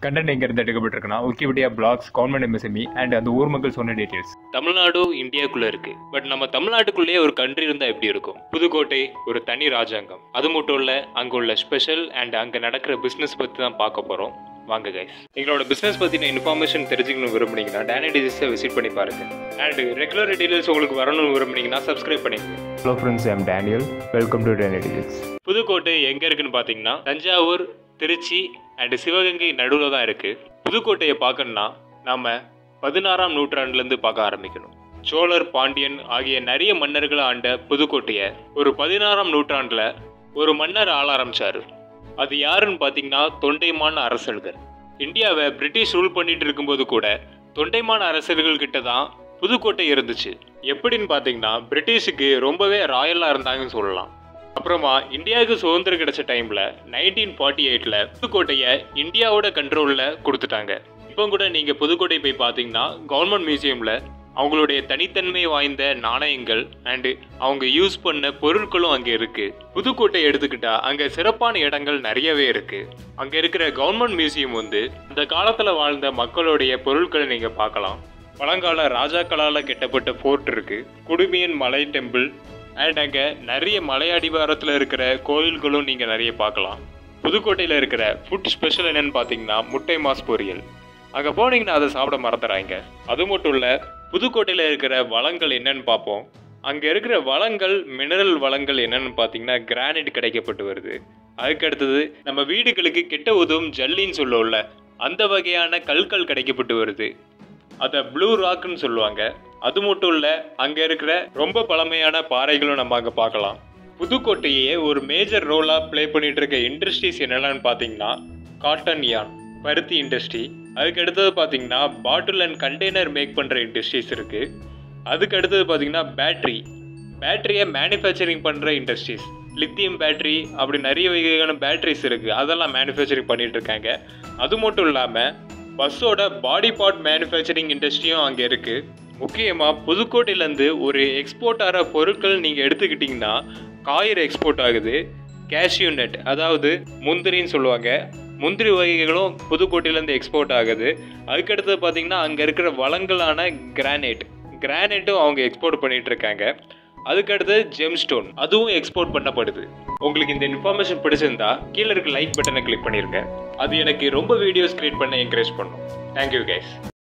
Content எங்கேருந்து எடுக்கப்பட்டிருக்குன்னா Wikipedia blogs government MSME and அந்த ஊர் மக்கள் சொன்ன டீட்டெயில்ஸ். தமிழ்நாடு இந்தியாவுக்குள்ள இருக்கு. பட் நம்ம தமிழ்நாட்டுக்குள்ளேயே ஒரு கண்ட்ரி இருந்தா எப்படி இருக்கும்? புதுக்கோட்டை ஒரு தனி ராஜாங்கம். அது மட்டும் இல்ல, அங்க உள்ள ஸ்பெஷல் அண்ட் அங்க நடக்கிற பிசினஸ் பத்தி தான் பார்க்க போறோம். வாங்க கைஸ், எங்களோட பிசினஸ் பத்தின இன்ஃபர்மேஷன் தெரிஞ்சுக்கணும் விரும்புனீங்கன்னா டேனி டிஜிஸை விசிட் பண்ணி பாருங்க. அண்ட் ரெகுலர் டீடைல்ஸ் உங்களுக்கு வரணும்னு விரும்புனீங்கன்னா சப்ஸ்கிரைப் பண்ணிக்கோங்க. Hello friends, I am Daniel. Welcome to Danny Digis. Pudukkottai எங்க இருக்குன்னு பாத்தீங்கன்னா தஞ்சாவூர், திருச்சி அண்ட் சிவகங்கை நடுவில் தான் இருக்கு. புதுக்கோட்டையை பார்க்கணும்னா நாம 16ஆம் நூற்றாண்டுலேருந்து பார்க்க ஆரம்பிக்கணும். சோழர், பாண்டியன் ஆகிய நிறைய மன்னர்களை ஆண்ட புதுக்கோட்டையை ஒரு 16ஆம் நூற்றாண்டில் ஒரு மன்னர் ஆள ஆரம்பிச்சாரு. அது யாருன்னு பார்த்தீங்கன்னா தொண்டைமான் அரசர்கள். இந்தியாவை பிரிட்டிஷ் ரூல் பண்ணிட்டு இருக்கும்போது கூட தொண்டைமான் அரசர்கள் கிட்ட தான் புதுக்கோட்டை இருந்துச்சு. எப்படின்னு பார்த்தீங்கன்னா பிரிட்டிஷுக்கு ரொம்பவே ராயலாக இருந்தாங்கன்னு சொல்லலாம். அப்புறமா இந்தியாவுக்கு சுதந்திரம் கிடைச்ச டைம்ல 1948ல் புதுக்கோட்டையை இந்தியாவோட கண்ட்ரோல்ல கொடுத்துட்டாங்க. இப்போ கூட நீங்க புதுக்கோட்டை போய் பார்த்தீங்கன்னா கவர்மெண்ட் மியூசியம்ல அவங்களுடைய தனித்தன்மை வாய்ந்த நாணயங்கள் அண்டு அவங்க யூஸ் பண்ண பொருட்களும் அங்கே இருக்கு. புதுக்கோட்டை எடுத்துக்கிட்டா அங்க சிறப்பான இடங்கள் நிறையவே இருக்கு. அங்க இருக்கிற கவர்மெண்ட் மியூசியம் அந்த காலத்துல வாழ்ந்த மக்களுடைய பொருட்களை நீங்க பார்க்கலாம். பழங்கால ராஜாக்களால் கட்டப்பட்ட ஃபோர்ட் இருக்கு, குடுமியன் மலை டெம்பிள் அண்ட் அங்கே நிறைய மலை அடிவாரத்தில் இருக்கிற கோயில்களும் நீங்கள் நிறைய பார்க்கலாம். புதுக்கோட்டையில் இருக்கிற ஃபுட் ஸ்பெஷல் என்னன்னு பார்த்தீங்கன்னா முட்டை மாஸ் பொரியல். அங்கே போனீங்கன்னா அதை சாப்பிட மறந்துறாங்க. அது மட்டும் இல்லை, புதுக்கோட்டையில் இருக்கிற வளங்கள் என்னன்னு பார்ப்போம். அங்கே இருக்கிற வளங்கள், மினரல் வளங்கள் என்னன்னு பார்த்தீங்கன்னா கிரானைட் கிடைக்கப்பட்டு வருது. அதுக்கு அடுத்தது நம்ம வீடுகளுக்கு கெட்ட உதவும் ஜல்லின்னு சொல்லுவோம்ல, அந்த வகையான கற்கள் கிடைக்கப்பட்டு வருது. அதை ப்ளூ ராக்னு சொல்லுவாங்க. அது மட்டும் இல்லை, அங்கே இருக்கிற ரொம்ப பழமையான பாறைகளும் நம்ம அங்கே பார்க்கலாம். புதுக்கோட்டையே ஒரு மேஜர் ரோலாக ப்ளே பண்ணிட்டு இருக்க இண்டஸ்ட்ரீஸ் என்னென்னு பார்த்தீங்கன்னா காட்டன் யான், பருத்தி இண்டஸ்ட்ரி. அதுக்கு அடுத்தது பார்த்தீங்கன்னா பாட்டில் அண்ட் கண்டெய்னர் மேக் பண்ணுற இண்டஸ்ட்ரீஸ் இருக்குது. அதுக்கு அடுத்தது பார்த்தீங்கன்னா பேட்டரியை மேனுஃபேக்சரிங் பண்ணுற இண்டஸ்ட்ரீஸ், லித்தியம் பேட்டரி அப்படி நிறைய வகையான பேட்டரிஸ் இருக்குது, அதெல்லாம் மேனுஃபேக்சரிங் பண்ணிட்டு இருக்காங்க. அது மட்டும் இல்லாமல் பஸ்ஸோட பாடி பார்ட் மேனுஃபேக்சரிங் இண்டஸ்ட்ரியும் அங்கே இருக்குது. முக்கியமாக புதுக்கோட்டையிலேருந்து ஒரு எக்ஸ்போர்ட் ஆகிற பொருட்கள் நீங்கள் எடுத்துக்கிட்டிங்கன்னா காய்கறி எக்ஸ்போர்ட் ஆகுது. கேஷ்யூ நட், அதாவது முந்திரின்னு சொல்லுவாங்க, முந்திரி வகைகளும் புதுக்கோட்டையிலேருந்து எக்ஸ்போர்ட் ஆகுது. அதுக்கடுத்து பார்த்திங்கன்னா அங்கே இருக்கிற வளங்களான கிரானைட்டும் அவங்க எக்ஸ்போர்ட் பண்ணிகிட்டு இருக்காங்க. அதுக்கடுத்து ஜெம்ஸ்டோன், அதுவும் எக்ஸ்போர்ட் பண்ணப்படுது. உங்களுக்கு இந்த இன்ஃபர்மேஷன் பிடிச்சிருந்தா கீழே இருக்க லைக் பட்டனை கிளிக் பண்ணிருங்க. அது எனக்கு ரொம்ப வீடியோஸ் கிரியேட் பண்ண என்கரேஜ் பண்ணும். Thank you guys.